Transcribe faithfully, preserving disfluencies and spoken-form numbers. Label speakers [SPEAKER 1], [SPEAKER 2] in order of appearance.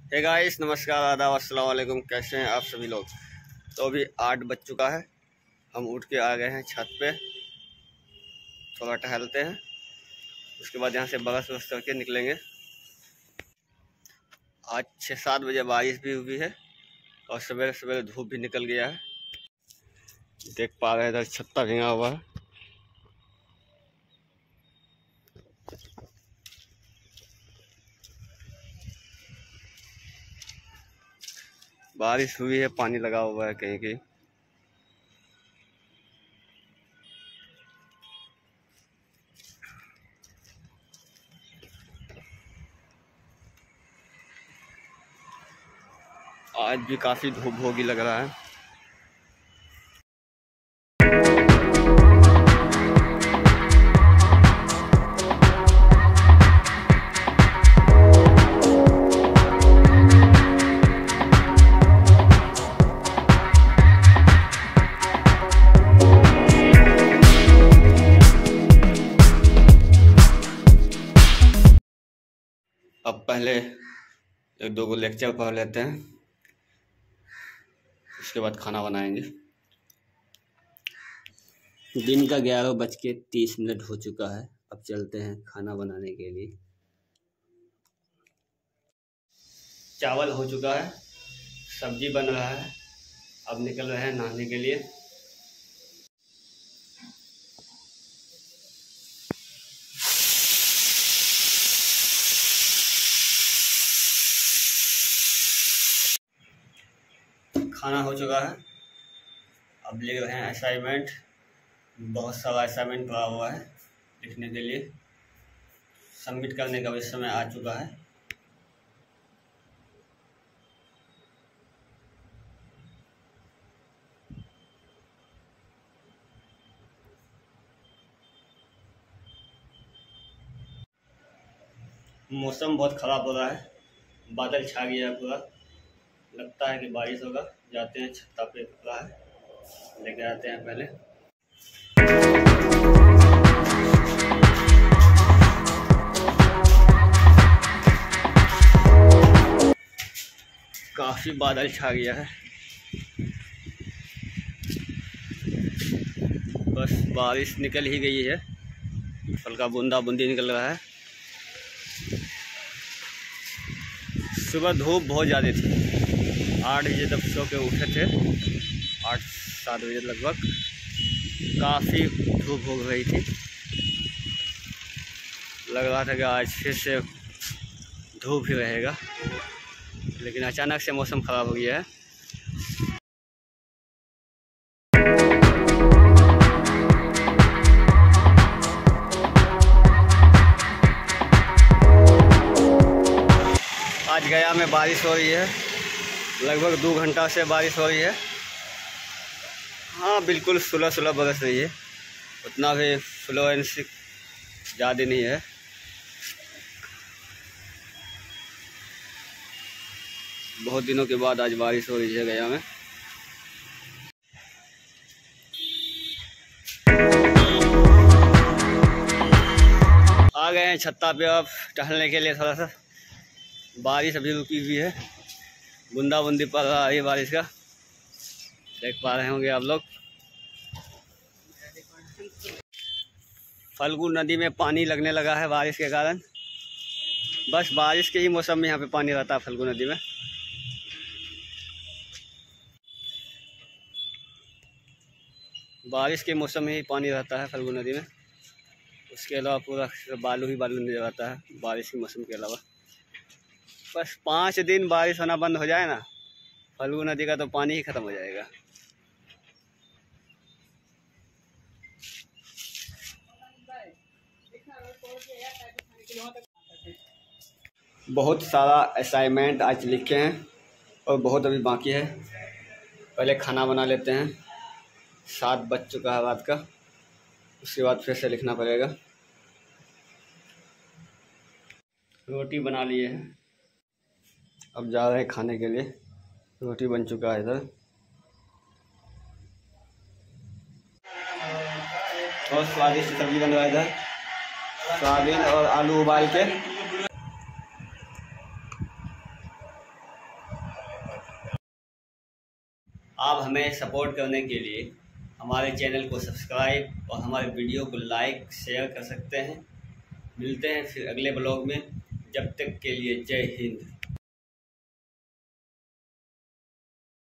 [SPEAKER 1] Hey guys, नमस्कार, आदाब, अस्सलाम वालेकुम। कैसे हैं आप सभी लोग। तो अभी आठ बज चुका है, हम उठ के आ गए हैं छत पे, थोड़ा टहलते हैं। उसके बाद यहाँ से बरस बरस करके निकलेंगे। आज छः सात बजे बारिश भी हुई है और सवेरे सवेरे धूप भी निकल गया है। देख पा रहे हैं इधर छत्ता भींगा हुआ है। बारिश हुई है, पानी लगा हुआ है कहीं कहीं। आज भी काफ़ी धूप होगी लग रहा है। अब पहले एक दो को लेक्चर पढ़ लेते हैं, उसके बाद खाना बनाएंगे। दिन का ग्यारह बज के तीस मिनट हो चुका है। अब चलते हैं खाना बनाने के लिए। चावल हो चुका है, सब्जी बन रहा है। अब निकल रहे हैं नहाने के लिए। खाना हो चुका है, अब लिख रहे हैं असाइनमेंट। बहुत सारा असाइनमेंट पड़ा हुआ है लिखने के लिए। सबमिट करने का भी समय आ चुका है। मौसम बहुत ख़राब हो रहा है, बादल छा गया है पूरा। लगता है कि बारिश होगा। जाते हैं, छत्ता पे कपड़ा है, लेके आते हैं पहले। काफ़ी बादल छा गया है, बस बारिश निकल ही गई है। हल्का बूंदा बूंदी निकल रहा है। सुबह धूप बहुत ज़्यादा थी। आठ बजे तक सो के उठे थे, आठ सात बजे लगभग। काफ़ी धूप हो गई थी। लग रहा था कि आज फिर से धूप ही रहेगा, लेकिन अचानक से मौसम ख़राब हो गया है। आज गया में बारिश हो रही है, लगभग दो घंटा से बारिश हो रही है। हाँ, बिल्कुल सुलह सुलह बरस रही है, उतना भी फ्लुएंस ज़्यादा नहीं है। बहुत दिनों के बाद आज बारिश हो रही है गया में। आ गए हैं छत्ता पे अब टहलने के लिए। थोड़ा सा बारिश अभी रुकी हुई है, बूंदा बूंदी पड़ रहा है बारिश का, देख पा रहे होंगे आप लोग। फल्गु नदी में पानी लगने लगा है बारिश के कारण। बस बारिश के ही मौसम में यहाँ पे पानी रहता है फल्गु नदी में। बारिश के मौसम में ही पानी रहता है फल्गु नदी में। उसके अलावा पूरा बालू ही बालू नजर आता है बारिश के मौसम के अलावा। बस पाँच दिन बारिश होना बंद हो जाए ना, फल्गु नदी का तो पानी ही ख़त्म हो जाएगा। बहुत सारा असाइनमेंट आज लिखे हैं और बहुत अभी बाकी है। पहले खाना बना लेते हैं, सात बज चुका है रात का। उसके बाद फिर से लिखना पड़ेगा। रोटी बना लिए हैं, अब जा रहे हैं खाने के लिए। रोटी बन चुका है इधर, और स्वादिष्ट सब्जी बन रहा है इधर। सोयाबीन और आलू उबाल के आप हमें सपोर्ट करने के लिए हमारे चैनल को सब्सक्राइब और हमारे वीडियो को लाइक शेयर कर सकते हैं। मिलते हैं फिर अगले ब्लॉग में, जब तक के लिए जय हिंद।